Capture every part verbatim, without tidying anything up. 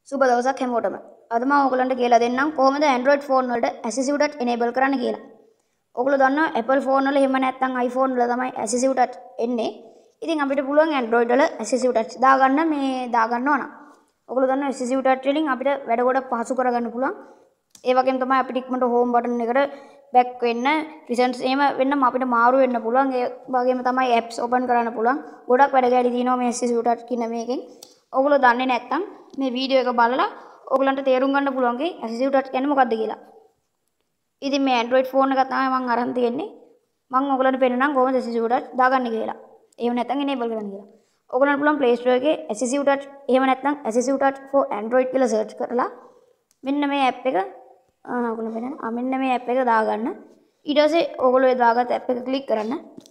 සුබ දවසක් හැමෝටම. අද මම ඔයගලන්ට කියලා දෙන්නම් කොහොමද Android phone වලට assistive touch enable කරන්න කියලා. ඔයගොල්ලෝ දන්නවා Apple phone වල එහෙම නැත්නම් iPhone වල තමයි assistive touch එන්නේ. ඉතින් අපිට පුළුවන් Android වල assistive touch දාගන්න මේ දාගන්න ඕන. ඔයගොල්ලෝ දන්නවා assistive touch වලින් අපිට වැඩ ගොඩක් පහසු කරගන්න පුළුවන්. ඒ වගේම තමයි අපිට ඉක්මනට home button එකට back වෙන්න, presence එහෙම වෙන්න අපිට මාරු වෙන්න පුළුවන්. ඒ වගේම තමයි apps open කරන්න පුළුවන්. ගොඩක් වැඩ ගැලි තියෙනවා මේ assistive touch කියන මේකෙන්. ඔයගොල්ලෝ දන්නේ නැත්නම් මේ වීඩියෝ එක බලලා ඔයගලන්ට තේරුම් ගන්න පුළුවන් ගේ assistive touch කියන්නේ මොකක්ද කියලා. ඉතින් මේ Android phone එක තමයි මම අරන් තියෙන්නේ. මම ඔයගලන්ට පෙන්නනම් කොහොමද assistive touch දාගන්නේ කියලා. එහෙම නැත්නම් enable කරන්න කියලා. ඔයගලන්ට පුළුවන් Play Store එකේ assistive touch එහෙම නැත්නම් assistive touch for Android කියලා search කරලා මෙන්න මේ app එක ආ ඔයගලන්ට පෙන්නන්න. ආ මෙන්න මේ app එක දාගන්න. ඊට පස්සේ ඔයගොල්ලෝ ඒ දාගත්ත app එක click කරන්න.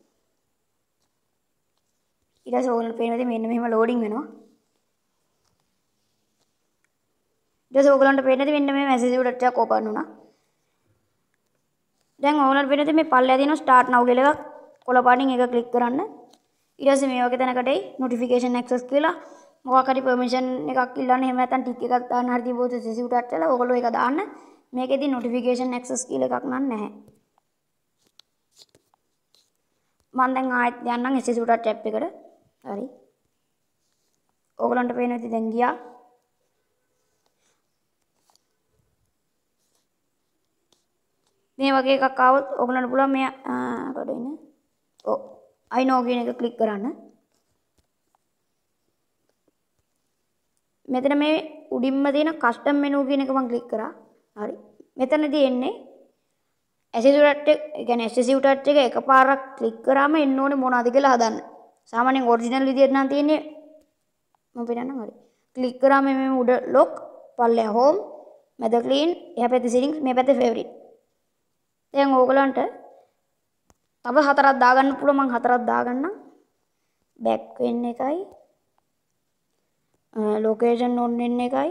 ඊට පස්සේ ඔයගලන්ට පේනවා මෙන්න මෙහෙම loading වෙනවා. ඊට ඔයගලන්ට පේන්නේ මෙන්න මේ assistive touch එකක් open වුණා. දැන් ඔයගලන්ට පේන්නේ මේ පල්ලෙහා තියෙන start now කියලා එකක් කොළ පාටින් එක click කරන්න. ඊට පස්සේ මේ වගේ තැනකට එයි notification access කියලා මොකක් හරි permission එකක් ඉල්ලන්න. එහෙම නැත්නම් tick එකක් දාන්න හරි තිබුණොත් assistive touch වල ඔයගොල්ලෝ ඒක දාන්න. මේකෙදි notification access කියලා එකක් නන් නැහැ. මම දැන් ආයෙත් යන්නම් assistive touch app එකට. හරි. ඔයගලන්ට පේනවා ඉතින් දැන් ගියා. මේ වගේ එකක් ආවොත් ඔයගලන්ට පුළුවන් මේ කොහෙද ඉන්නේ? ඔව්. I know කියන එක ක්ලික් කරන්න. මෙතන මේ උඩින්ම තියෙන custom menu කියන එක මම ක්ලික් කරා. හරි. මෙතනදී එන්නේ assistive touch එක, ඒ කියන්නේ assistive touch එක එකපාරක් ක්ලික් කරාම එන්න ඕනේ මොනවද කියලා හදන්න. සාමාන්‍යයෙන් ඔරිජිනල් විදියට නම් තියෙන්නේ මම පෙන්නන්නම් හරි. ක්ලික් කරාම මේ උඩ lock, පල්ලෙහා home, මැද clean, එහා පැත්තේ settings, මේ පැත්තේ favorite. දැන් ඕගලන්ට තව හතරක් දාගන්න පුළුවන්. මම හතරක් දාගන්නම්. back වෙන්න එකයි, location on වෙන්න එකයි,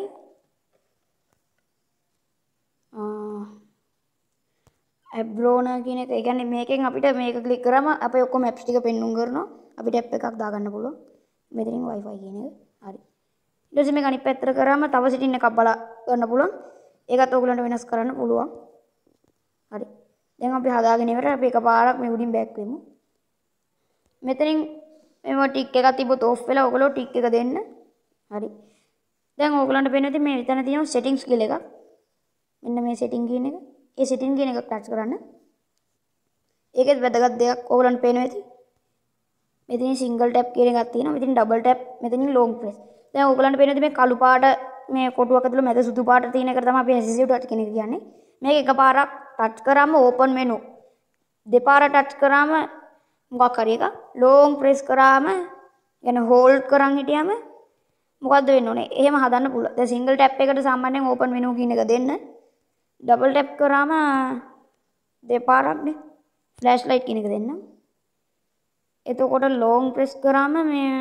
abroner කියන එක. ඒ කියන්නේ මේකෙන් අපිට මේක ක්ලික් කරාම අපේ ඔක්කොම apps ටික පෙන්නුම් කරනවා. අපිට app එකක් දාගන්න පුළුවන්. මෙතනින් wifi කියන එක. හරි. ඊට පස්සේ මේක අනිත් පැත්තට කරාම තව setting එකක් බලා ගන්න පුළුවන්. ඒකත් ඕගලන්ට වෙනස් කරන්න පුළුවන්. හරි. දැන් අපි හදාගෙන ඉවරයි. අපි එකපාරක් මේ උඩින් බෑක් වෙමු. මෙතනින් මේ ටික් එකක් තිබ්බොත් ඕෆ් වෙලා ඔයගොල්ලෝ ටික් එක දෙන්න. හරි. දැන් ඔයගලන්ට පේනවා මේ විතන තියෙන settings කියලා එකක්. මෙන්න මේ setting කියන එක. ඒ setting කියන එක ටච් කරන්න. ඒකෙත් වැදගත් දෙයක් ඔයගලන්ට පේනවා ඇති. මෙතනින් single tap කියන එකක් තියෙනවා. මෙතනින් double tap, මෙතනින් long press. දැන් ඔයගලන්ට පේනවා මේ කළු පාට මේ කොටුවක් ඇතුළේ මැද සුදු පාට තියෙන එකට තමයි අපි assistive touch කියන එක කියන්නේ. මේක එකපාරක් ටච් කරාම open menu. දෙපාර ටච් කරාම මොකක් හරි එකක්. long press කරාම يعني hold කරන් හිටියාම මොකද්ද වෙන්න ඕනේ? එහෙම හදන්න පුළුවන්. දැන් single tap එකට සාමාන්‍යයෙන් open menu කියන එක දෙන්න. double tap කරාම දෙපාරක්නේ flashlight කියන එක දෙන්න. එතකොට long press කරාම මේ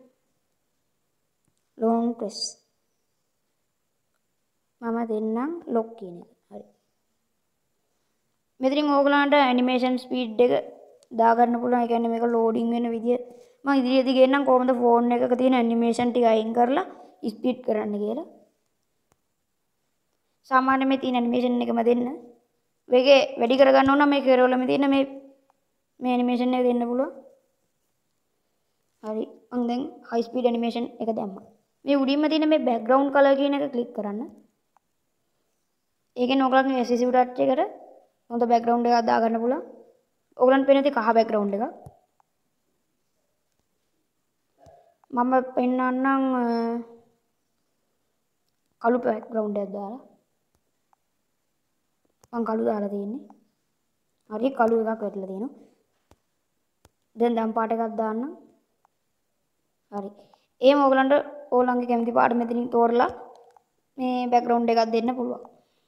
long press මම දෙන්නම් lock කියන එක. හරි. මෙතනින් ඕගලන්ට animation speed එක දාගන්න පුළුවන්. ඒ කියන්නේ මේක loading වෙන විදිය මම ඉදිරියේදී ගේන්නම් කොහොමද phone එකක තියෙන animation ටික අයින් කරලා speed කරන්න කියලා. සාමාන්‍යයෙන් මේ තියෙන animation එකම දෙන්න. වේගය වැඩි කරගන්න ඕන නම් මේ කෙරවලම තියෙන මේ මේ animation එක දෙන්න පුළුවන්. හරි. මම දැන් high speed animation එක දැම්මා. මේ උඩින්ම තියෙන මේ background color කියන එක ක්ලික් කරන්න. ඒකෙන් ඔයගලන්ගේ assistive touch එකට හොඳ background එකක් දාගන්න පුළුවන්. ඔයගලන්ට පේන කහ background එකක්. මම පෙන්නන්නම් කළු background එකක් දාලා. මම කළු දාලා තියෙන්නේ. හරි කළු එකක් වැටලා තියෙනවා. දැන් දම් පාට එකක් දාන්න. හරි. එහෙම ඔයගලන්ට ඕලංගේ කැමති පාට මෙතනින් තෝරලා මේ background එකක් දෙන්න පුළුවන්.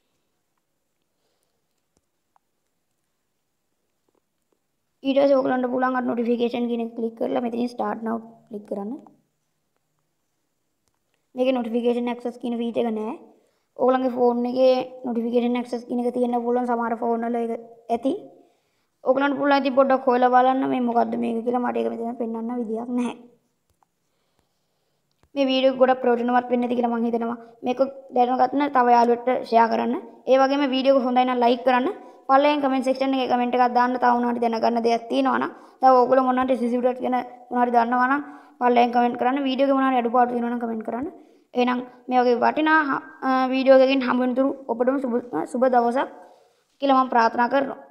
ඊට පස්සේ ඔයගලන්ට පුළුවන් අර notification කියන එක ක්ලික් කරලා මෙතනින් start now ක්ලික් කරන්න. මේකේ notification access කියන feature එක නැහැ. ඔයගලන්ගේ phone එකේ notification access කියන එක තියෙන්න පුළුවන්. සමහර phone වල ඒක ඇති. ඔයගලන්ට පුළුවන් ඉතින් පොඩ්ඩක් හොයලා බලන්න මේ මොකද්ද මේක කියලා. මට ඒක මෙතන පෙන්වන්න විදියක් නැහැ. මේ වීඩියෝ එක ගොඩක් ප්‍රයෝජනවත් වෙන්න ඇති කියලා මම හිතනවා. මේක දැනගන්න තව යාළුවෙක්ට ෂෙයා කරන්න. ඒ වගේම වීඩියෝ එක හොඳයි නම් ලයික් කරන්න. පළවෙනි කමෙන්ට් සෙක්ෂන් එකේ කමෙන්ට් එකක් දාන්න. තව මොනවද දැනගන්න දෙයක් තියෙනවා නම් තව ඕගොල්ලෝ මොනවද assistive touch ගැන මොනවද දන්නවා නම් පළවෙනි කමෙන්ට් කරන්න. වීඩියෝ එකේ මොනවද අඩුපාඩු තියෙනවා නම් කමෙන්ට් කරන්න. එහෙනම් මේ වගේ වටිනා වීඩියෝ එකකින් හමු වෙනතුරු ඔබටම සුබ සුබ දවසක් කියලා මම ප්‍රාර්ථනා කරනවා.